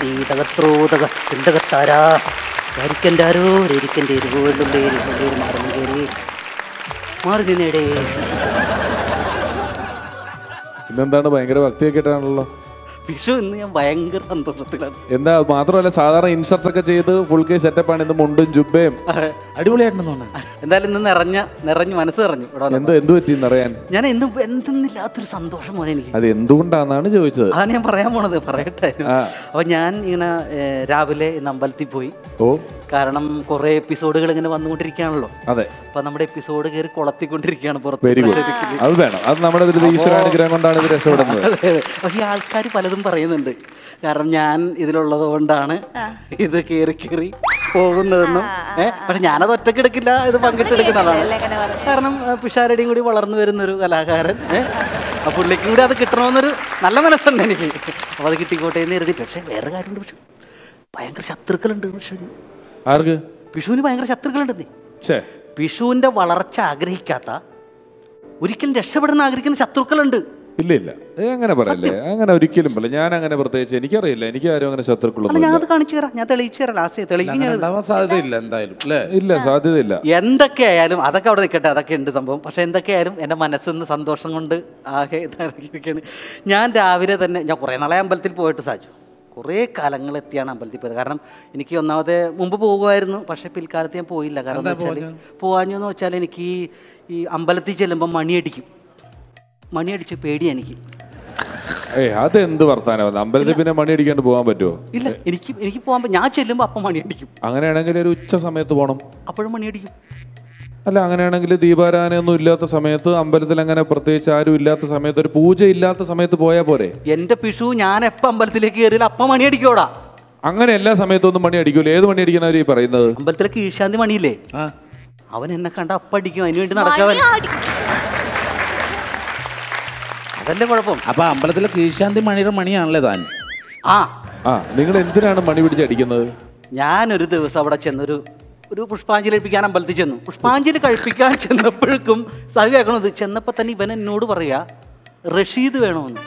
തകത്രോ കരിക്കൻ്റാരോ രരിക്കൻ്റെ എരിവുകളുടെ മാറുന്നു കയറി മാറി നിന്നേടേ. ഇന്നെന്താണ് ഭയങ്കര ഭക്തിയൊക്കെ ആയിട്ടാണല്ലോ വിഷു. ഇന്ന് ഞാൻ ഭയങ്കര സന്തോഷത്തിലാണ്. എന്താ മാത്രമല്ല സാധാരണ ഇൻഷർട്ടൊക്കെ ചെയ്ത് ഫുൾ കൈ സെറ്റപ്പാണ്. ഇന്ന് മുണ്ടും ജുബയും അടിപൊളിയായിട്ടുണ്ടെന്ന് തോന്നുന്നു. എന്തായാലും ഇന്ന് നിറഞ്ഞ് മനസ്സ് നിറഞ്ഞു. എന്ത് പറ്റിയെന്ന് അറിയാൻ ഞാൻ എന്തെന്നില്ലാത്തൊരു സന്തോഷം പോലെ എനിക്ക്. അത് എന്തുകൊണ്ടാണെന്നാണ് ചോദിച്ചത്. അതാണ് ഞാൻ പറയാൻ പോണത്, പറയട്ടെ. അപ്പൊ ഞാൻ ഇങ്ങനെ രാവിലെ ഇന്ന് അമ്പലത്തിൽ പോയി. കാരണം കുറെ എപ്പിസോഡുകൾ ഇങ്ങനെ വന്നുകൊണ്ടിരിക്കുകയാണല്ലോ. അതെ. അപ്പൊ നമ്മുടെ എപ്പിസോഡ് കയറി കൊളത്തിക്കൊണ്ടിരിക്കുകയാണ് പുറത്ത്. അത് വേണം, അത് നമ്മുടെ ഈശ്വരാനുഗ്രഹം കൊണ്ടാണ് ഇത് രക്ഷപ്പെടുന്നത്. പക്ഷെ ആൾക്കാർ പലതും പറയുന്നുണ്ട്. കാരണം ഞാൻ ഇതിലുള്ളത് കൊണ്ടാണ് ഇത് കയറി പോകുന്നതെന്നും. പക്ഷെ ഞാനത് ഒറ്റക്കെടുക്കില്ല, ഇത് പങ്കിട്ടെടുക്കുന്നതാണ്. കാരണം പിഷാരടിയും കൂടി വളർന്നു വരുന്നൊരു കലാകാരൻ. ആ പുള്ളിക്കും കൂടി അത് കിട്ടണമെന്നൊരു നല്ല മനസ്സുണ്ട് എനിക്ക്. അപ്പോൾ അത് കിട്ടിക്കോട്ടെ എന്ന് കരുതി. പക്ഷേ വേറെ കാര്യമുണ്ട്. പക്ഷെ ഭയങ്കര ശത്രുക്കളുണ്ട് വിഷുവിന്. ആർക്ക്? വിഷുവിന് ഭയങ്കര ശത്രുക്കളുണ്ടെന്നേ. വിഷുവിൻ്റെ വളർച്ച ആഗ്രഹിക്കാത്ത, ഒരിക്കലും രക്ഷപ്പെടുന്ന ആഗ്രഹിക്കുന്ന ശത്രുക്കളുണ്ട്. ഇല്ല അങ്ങനെ പറയല്ലേ, അങ്ങനെ ഒരിക്കലും പറയില്ല. ഞാൻ അങ്ങനെ പ്രത്യേകിച്ച് എനിക്കറിയില്ല, എനിക്ക് ആരും അങ്ങനെ ശത്രുക്കളൊന്നും. ഞാൻ അത് കാണിച്ചു തരാം, ഞാൻ തെളിയിച്ചു തരാം. ലാസ്റ്റ് സാധ്യതയില്ല, എന്തായാലും ഇല്ല, സാധ്യതയില്ല. എന്തൊക്കെയായാലും അതൊക്കെ അവിടെ നിൽക്കട്ടെ, അതൊക്കെ ഉണ്ട് സംഭവം. പക്ഷെ എന്തൊക്കെയായാലും എൻ്റെ മനസ്സിൽ നിന്ന് സന്തോഷം കൊണ്ട് ആകെ ഇതായിരിക്കുകയാണ്. ഞാൻ രാവിലെ തന്നെ, ഞാൻ കുറേ നാളെ അമ്പലത്തിൽ പോയിട്ട് സാധിച്ചു. കുറേ കാലങ്ങളെത്തിയാണ് അമ്പലത്തിൽ പോയത്. കാരണം എനിക്ക് ഒന്നാമത് മുമ്പ് പോകുമായിരുന്നു, പക്ഷേ പിൽക്കാലത്ത് ഞാൻ പോയില്ല. കാരണം എന്താ വെച്ചാൽ പോകാഞ്ഞെന്ന് വെച്ചാൽ എനിക്ക് ഈ അമ്പലത്തിൽ ചെല്ലുമ്പോൾ മണിയടിച്ച് പേടിയാണ് എനിക്ക്. അതെന്ത് വർത്താനം? അമ്പലത്തിൽ പിന്നെ മണി അടിക്കാണ്ട് പോകാൻ പറ്റുമോ? ഇല്ല, എനിക്ക് പോകാൻ. ഞാൻ ചെല്ലുമ്പോൾ അപ്പം മണി അടിക്കും. അങ്ങനെയാണെങ്കിൽ ഒരു ഉച്ച സമയത്ത് പോകണം. അപ്പോഴും മണി അടിക്കും. അല്ല, അങ്ങനെയാണെങ്കിൽ ദീപാരാധനയൊന്നും ഇല്ലാത്ത സമയത്ത്, അമ്പലത്തിൽ അങ്ങനെ പ്രത്യേകിച്ച് ആരും ഇല്ലാത്ത സമയത്ത്, ഒരു പൂജ ഇല്ലാത്ത സമയത്ത് പോയാൽ പോരെ? എന്റെ പിഷു, ഞാൻ എപ്പോൾ അമ്പലത്തിലേക്ക് കയറിയില്ല അപ്പം മണി അടിക്കോടാ. അങ്ങനെ എല്ലാ സമയത്തും ഒന്നും മണി അടിക്കൂല. ഏത് മണി അടിക്കണവർ ഈ പറയുന്നത്? അമ്പലത്തിലേക്ക് ഈശാന്തി മണിയില്ലേ, അവൻ എന്നെ കണ്ട അപ്പം അടിക്കും. അതിനുവേണ്ടി നടക്കാൻ അതല്ലേ കുഴപ്പം. അപ്പൊ അമ്പലത്തിലെ കീഴ്ശാന്തി മണിയുടെ മണിയാണല്ലേ താൻ? നിങ്ങൾ എന്തിനാണ് മണി പിടിച്ച് അടിക്കുന്നത്? ഞാനൊരു ദിവസം അവിടെ ഒരു പുഷ്പാഞ്ജലി കഴിപ്പിക്കാൻ അമ്പലത്തിൽ ചെന്നു. പുഷ്പാഞ്ജലി കഴിപ്പിക്കാൻ ചെന്നപ്പോഴേക്കും സഹി കേൾക്കണത്. ചെന്നപ്പോൾ തന്നെ ഇവൻ എന്നോട് പറയാ റഷീദ് വേണമെന്ന്.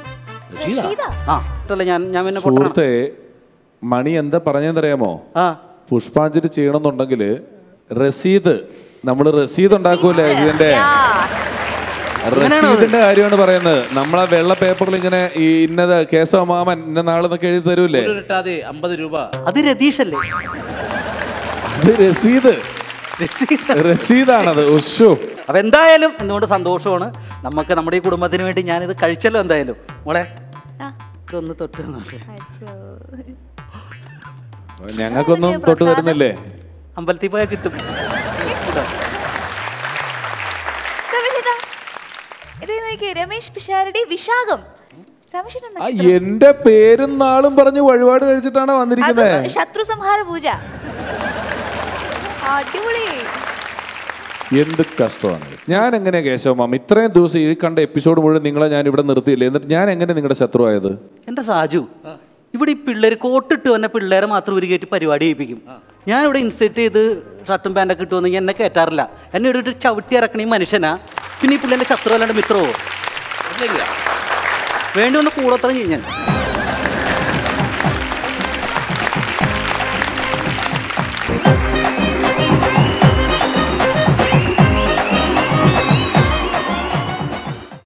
സുഹൃത്തെ, മണി എന്താ പറഞ്ഞെന്നറിയാമോ? പുഷ്പാഞ്ജലി ചെയ്യണമെന്നുണ്ടെങ്കിൽ റസീദ്, നമ്മൾ റസീദ് ഉണ്ടാക്കൂലേ ഇതിന്റെ, റസീദിന്റെ കാര്യമാണ് പറയുന്നത്. നമ്മളെ വെള്ള പേപ്പറിൽ ഇങ്ങനെ ഈ ഇന്നത് കേശവ മാമൻ ഇന്ന നാളെന്നൊക്കെ എഴുതി തരൂലേ, 50 രൂപ. അത് രതീഷല്ലേ? അത് റസീദാണത്. അപ്പൊ എന്തായാലും എന്തുകൊണ്ട് സന്തോഷമാണ് നമുക്ക്, നമ്മുടെ ഈ കുടുംബത്തിന് വേണ്ടി ഞാനിത് കഴിച്ചല്ലോ. എന്തായാലും മോളെ ഇതൊന്ന് തൊട്ട് ഞങ്ങൾക്കൊന്നും തൊട്ട് തരുന്നില്ലേ? അമ്പലത്തിൽ പോയാൽ കിട്ടും. രമേശ് പിഷാരടി വിശാഖം. എന്റെ പേരും നാളും പറഞ്ഞ് വഴിപാട് കഴിച്ചിട്ടാണ് വന്നിരിക്കുന്നത്. ശത്രു സംഹാര പൂജ. അടിപൊളി. എന്ത് കഷ്ടമാണ്. ഞാൻ എങ്ങനെയാ കേശവമാം ഇത്രയും ദിവസം ഈ കണ്ട എപ്പിസോഡ് മുഴുവൻ നിങ്ങളെ ഞാൻ ഇവിടെ നിർത്തിയില്ലേ, എന്നിട്ട് ഞാൻ എങ്ങനെ നിങ്ങളുടെ ശത്രു ആയത്? എന്റെ സാജു, ഇവിടെ ഈ പിള്ളേർ കോട്ടിട്ട് വന്ന പിള്ളേരെ മാത്രം ഒരു കയറ്റി പരിപാടി ചെയ്യിപ്പിക്കും. ഞാനിവിടെ ഇൻസെറ്റ് ചെയ്ത് ഷർട്ടും പാൻറ്റൊക്കെ ഇട്ടുവന്നെങ്കിൽ എന്നെ കയറ്റാറില്ല. എന്നെ ഇവിടെ ചവിട്ടി ഇറക്കണ ഈ മനുഷ്യനാ. പിന്നെ ഈ പിള്ളേരുടെ ശത്രു അല്ലാണ്ട് മിത്രമോ? വേണ്ടി വന്ന് കൂടത്തരം ഞാൻ.